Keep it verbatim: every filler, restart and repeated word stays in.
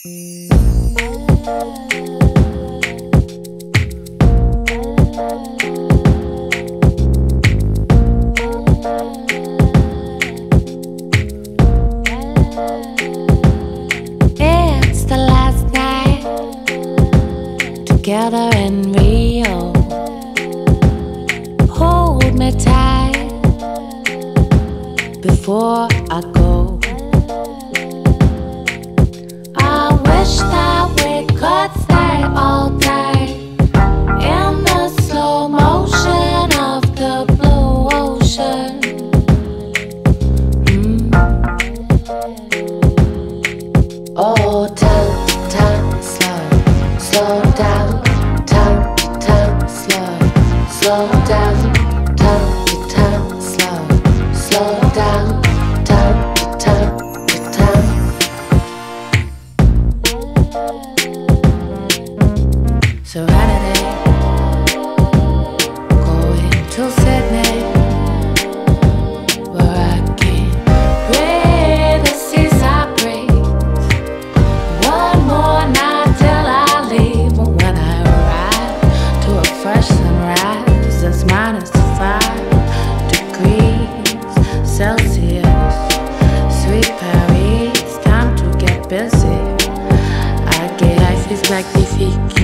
It's the last night together in Rio. Hold me tight before I go. I wish that we could stay all day in the slow motion of the blue ocean. mm. Oh, time, time, slow, slow down, time, time, slow, slow down, time, time, slow, slow down, time, time, time. Serenity, going to Sydney, where I can breathe the seaside breeze. One more night till I leave, and when I arrive to a fresh sunrise, it's minus five degrees Celsius. Sweet Paris, time to get busy. I get life is magnifique.